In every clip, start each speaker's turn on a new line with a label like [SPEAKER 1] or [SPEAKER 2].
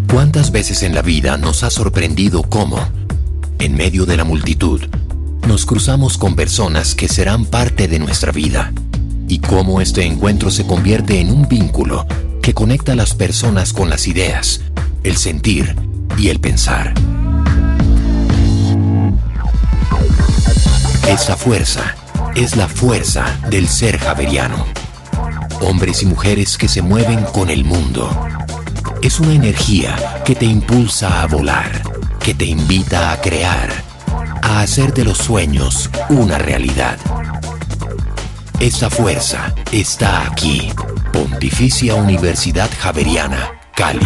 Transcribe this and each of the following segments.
[SPEAKER 1] ¿Cuántas veces en la vida nos ha sorprendido cómo, en medio de la multitud, nos cruzamos con personas que serán parte de nuestra vida? Y cómo este encuentro se convierte en un vínculo que conecta a las personas con las ideas, el sentir y el pensar. Esa fuerza es la fuerza del ser javeriano. Hombres y mujeres que se mueven con el mundo. Es una energía que te impulsa a volar, que te invita a crear, a hacer de los sueños una realidad. Esa fuerza está aquí. Pontificia Universidad Javeriana, Cali.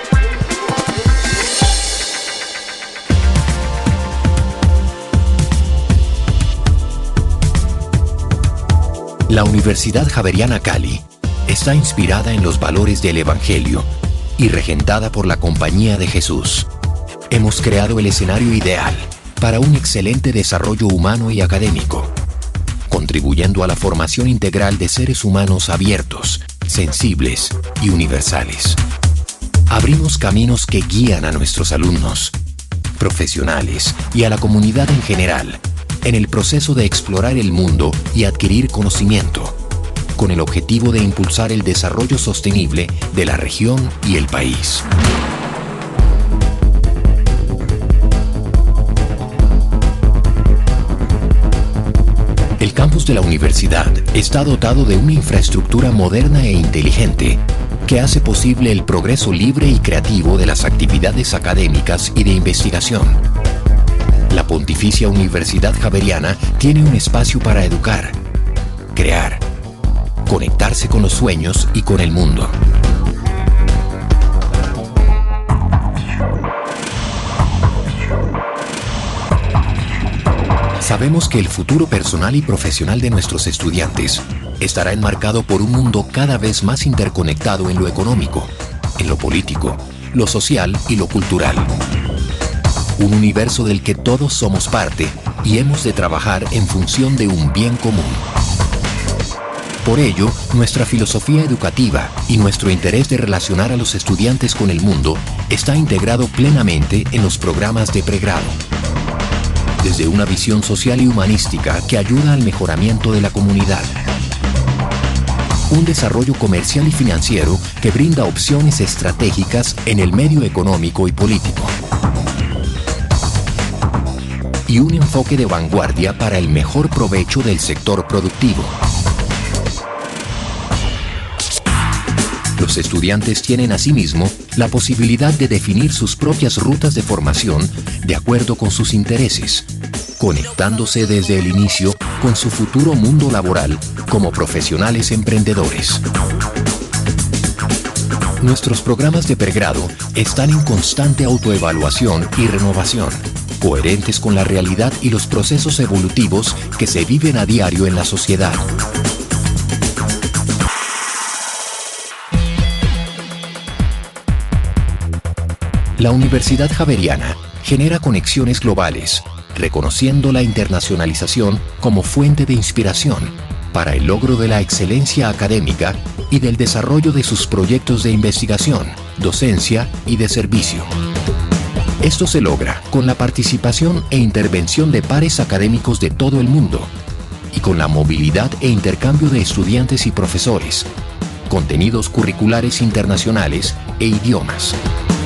[SPEAKER 1] La Universidad Javeriana Cali está inspirada en los valores del Evangelio y regentada por la Compañía de Jesús. Hemos creado el escenario ideal para un excelente desarrollo humano y académico, contribuyendo a la formación integral de seres humanos abiertos, sensibles y universales. Abrimos caminos que guían a nuestros alumnos, profesionales y a la comunidad en general en el proceso de explorar el mundo y adquirir conocimiento, con el objetivo de impulsar el desarrollo sostenible de la región y el país. El campus de la universidad está dotado de una infraestructura moderna e inteligente que hace posible el progreso libre y creativo de las actividades académicas y de investigación. La Pontificia Universidad Javeriana tiene un espacio para educar, crear, conectarse con los sueños y con el mundo. Sabemos que el futuro personal y profesional de nuestros estudiantes estará enmarcado por un mundo cada vez más interconectado en lo económico, en lo político, lo social y lo cultural. Un universo del que todos somos parte y hemos de trabajar en función de un bien común. Por ello, nuestra filosofía educativa y nuestro interés de relacionar a los estudiantes con el mundo está integrado plenamente en los programas de pregrado. Desde una visión social y humanística que ayuda al mejoramiento de la comunidad. Un desarrollo comercial y financiero que brinda opciones estratégicas en el medio económico y político. Y un enfoque de vanguardia para el mejor provecho del sector productivo. Los estudiantes tienen asimismo la posibilidad de definir sus propias rutas de formación de acuerdo con sus intereses, conectándose desde el inicio con su futuro mundo laboral como profesionales emprendedores. Nuestros programas de pregrado están en constante autoevaluación y renovación, coherentes con la realidad y los procesos evolutivos que se viven a diario en la sociedad. La Universidad Javeriana genera conexiones globales, reconociendo la internacionalización como fuente de inspiración para el logro de la excelencia académica y del desarrollo de sus proyectos de investigación, docencia y de servicio. Esto se logra con la participación e intervención de pares académicos de todo el mundo y con la movilidad e intercambio de estudiantes y profesores, contenidos curriculares internacionales e idiomas.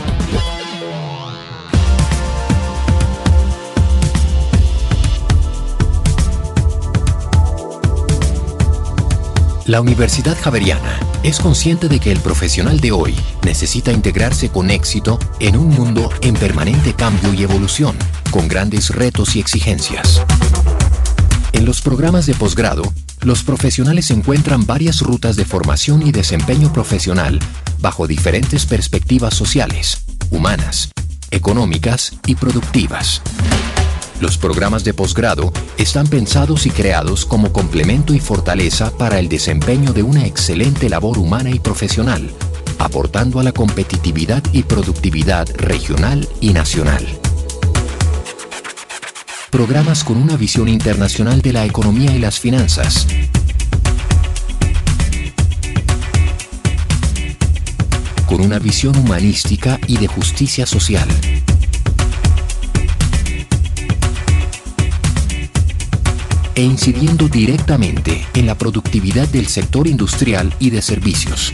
[SPEAKER 1] La Universidad Javeriana es consciente de que el profesional de hoy necesita integrarse con éxito en un mundo en permanente cambio y evolución, con grandes retos y exigencias. En los programas de posgrado, los profesionales encuentran varias rutas de formación y desempeño profesional bajo diferentes perspectivas sociales, humanas, económicas y productivas. Los programas de posgrado están pensados y creados como complemento y fortaleza para el desempeño de una excelente labor humana y profesional, aportando a la competitividad y productividad regional y nacional. Programas con una visión internacional de la economía y las finanzas. con una visión humanística y de justicia social. E incidiendo directamente en la productividad del sector industrial y de servicios.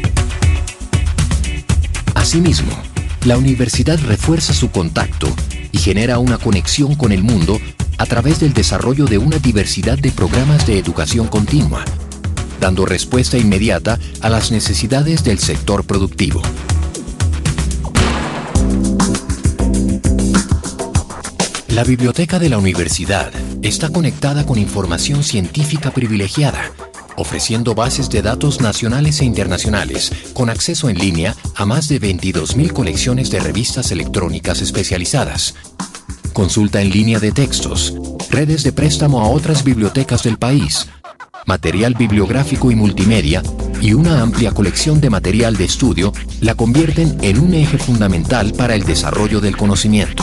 [SPEAKER 1] Asimismo, la universidad refuerza su contacto y genera una conexión con el mundo a través del desarrollo de una diversidad de programas de educación continua, dando respuesta inmediata a las necesidades del sector productivo. La biblioteca de la universidad está conectada con información científica privilegiada, ofreciendo bases de datos nacionales e internacionales con acceso en línea a más de 22.000 colecciones de revistas electrónicas especializadas, consulta en línea de textos, redes de préstamo a otras bibliotecas del país, material bibliográfico y multimedia y una amplia colección de material de estudio la convierten en un eje fundamental para el desarrollo del conocimiento.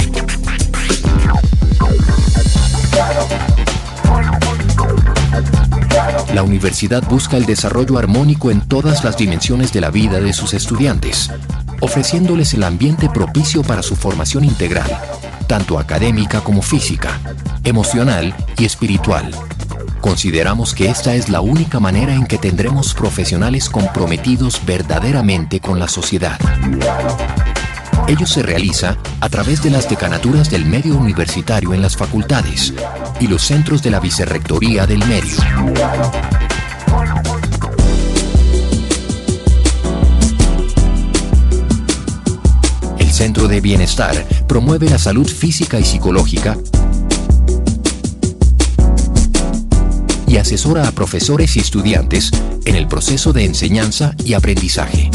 [SPEAKER 1] La universidad busca el desarrollo armónico en todas las dimensiones de la vida de sus estudiantes, ofreciéndoles el ambiente propicio para su formación integral, tanto académica como física, emocional y espiritual. Consideramos que esta es la única manera en que tendremos profesionales comprometidos verdaderamente con la sociedad. Ello se realiza a través de las decanaturas del medio universitario en las facultades y los centros de la vicerrectoría del medio. El Centro de Bienestar promueve la salud física y psicológica y asesora a profesores y estudiantes en el proceso de enseñanza y aprendizaje.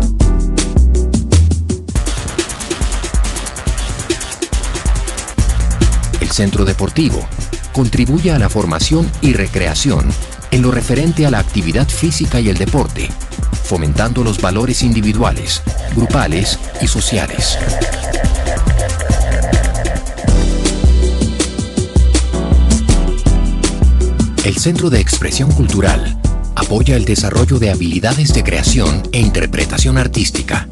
[SPEAKER 1] El Centro Deportivo contribuye a la formación y recreación en lo referente a la actividad física y el deporte, fomentando los valores individuales, grupales y sociales. El Centro de Expresión Cultural apoya el desarrollo de habilidades de creación e interpretación artística.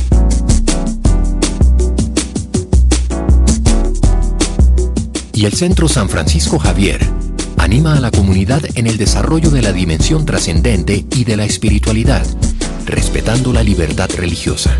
[SPEAKER 1] Y el Centro San Francisco Javier anima a la comunidad en el desarrollo de la dimensión trascendente y de la espiritualidad, respetando la libertad religiosa.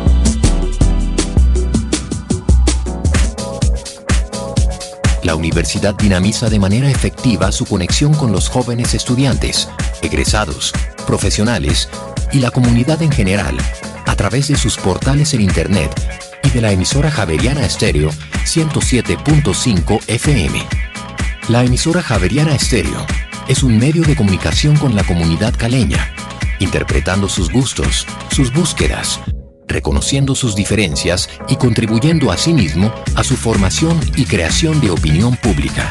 [SPEAKER 1] La universidad dinamiza de manera efectiva su conexión con los jóvenes estudiantes, egresados, profesionales y la comunidad en general a través de sus portales en Internet y de la emisora Javeriana Estéreo 107.5 FM. La emisora Javeriana Estéreo es un medio de comunicación con la comunidad caleña, interpretando sus gustos, sus búsquedas, reconociendo sus diferencias y contribuyendo asimismo a su formación y creación de opinión pública.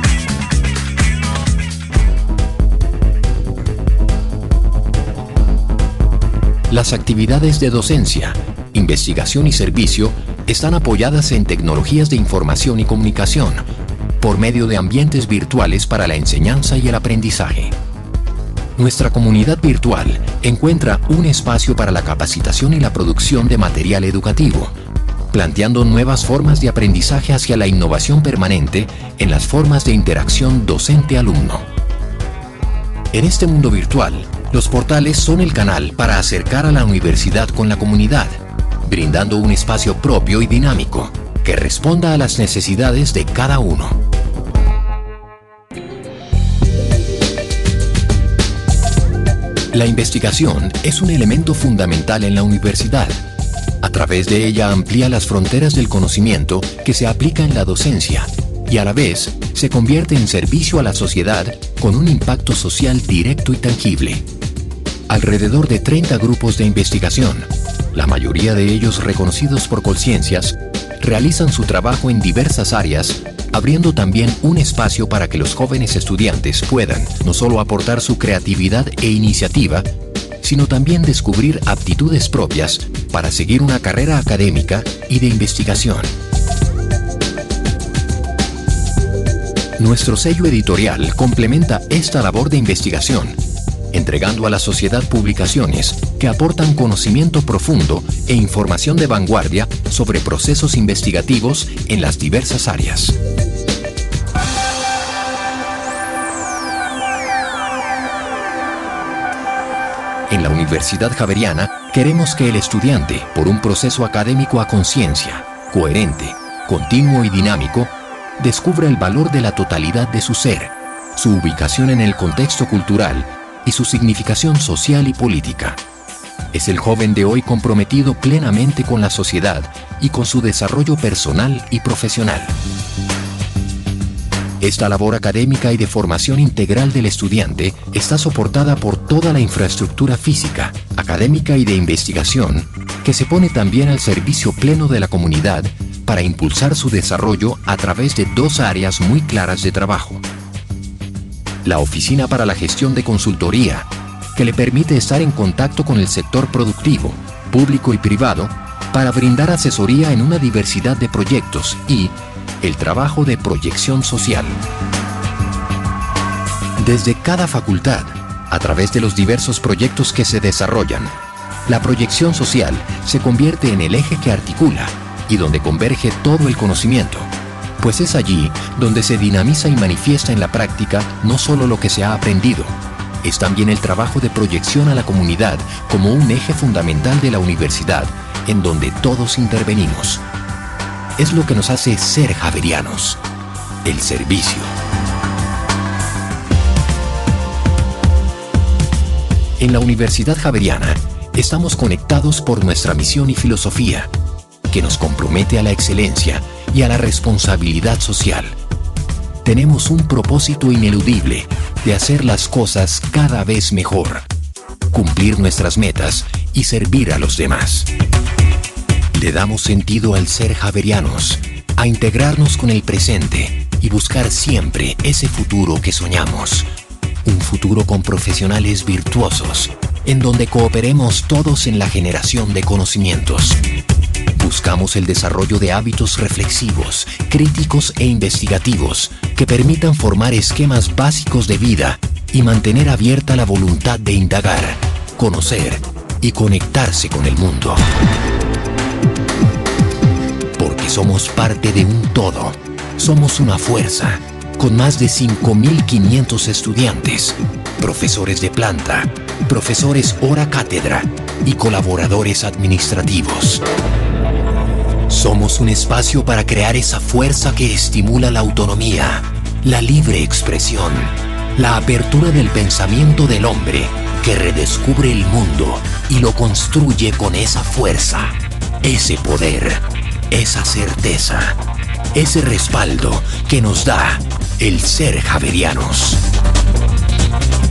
[SPEAKER 1] Las actividades de docencia, investigación y servicio están apoyadas en tecnologías de información y comunicación, por medio de ambientes virtuales para la enseñanza y el aprendizaje. Nuestra comunidad virtual encuentra un espacio para la capacitación y la producción de material educativo, planteando nuevas formas de aprendizaje hacia la innovación permanente en las formas de interacción docente-alumno. En este mundo virtual, los portales son el canal para acercar a la universidad con la comunidad, brindando un espacio propio y dinámico que responda a las necesidades de cada uno. La investigación es un elemento fundamental en la universidad. A través de ella amplía las fronteras del conocimiento que se aplica en la docencia y a la vez se convierte en servicio a la sociedad con un impacto social directo y tangible. Alrededor de 30 grupos de investigación, la mayoría de ellos reconocidos por Colciencias, realizan su trabajo en diversas áreas, abriendo también un espacio para que los jóvenes estudiantes puedan no solo aportar su creatividad e iniciativa, sino también descubrir aptitudes propias para seguir una carrera académica y de investigación. Nuestro sello editorial complementa esta labor de investigación, entregando a la sociedad publicaciones que aportan conocimiento profundo e información de vanguardia sobre procesos investigativos en las diversas áreas. En la Universidad Javeriana queremos que el estudiante, por un proceso académico a conciencia, coherente, continuo y dinámico, descubra el valor de la totalidad de su ser, su ubicación en el contexto cultural y su significación social y política. Es el joven de hoy comprometido plenamente con la sociedad y con su desarrollo personal y profesional. Esta labor académica y de formación integral del estudiante está soportada por toda la infraestructura física, académica y de investigación que se pone también al servicio pleno de la comunidad para impulsar su desarrollo a través de dos áreas muy claras de trabajo. La Oficina para la Gestión de Consultoría, que le permite estar en contacto con el sector productivo, público y privado, para brindar asesoría en una diversidad de proyectos y el trabajo de proyección social. Desde cada facultad, a través de los diversos proyectos que se desarrollan, la proyección social se convierte en el eje que articula y donde converge todo el conocimiento, pues es allí donde se dinamiza y manifiesta en la práctica no solo lo que se ha aprendido, es también el trabajo de proyección a la comunidad como un eje fundamental de la universidad, en donde todos intervenimos. Es lo que nos hace ser javerianos, el servicio. En la Universidad Javeriana estamos conectados por nuestra misión y filosofía, que nos compromete a la excelencia y a la responsabilidad social. Tenemos un propósito ineludible de hacer las cosas cada vez mejor, cumplir nuestras metas y servir a los demás. Le damos sentido al ser javerianos, a integrarnos con el presente y buscar siempre ese futuro que soñamos. Un futuro con profesionales virtuosos, en donde cooperemos todos en la generación de conocimientos. Buscamos el desarrollo de hábitos reflexivos, críticos e investigativos que permitan formar esquemas básicos de vida y mantener abierta la voluntad de indagar, conocer y conectarse con el mundo. Porque somos parte de un todo. Somos una fuerza, con más de 5.500 estudiantes, profesores de planta, profesores hora cátedra y colaboradores administrativos. Somos un espacio para crear esa fuerza que estimula la autonomía, la libre expresión, la apertura del pensamiento del hombre que redescubre el mundo y lo construye con esa fuerza, ese poder, esa certeza, ese respaldo que nos da el ser javerianos.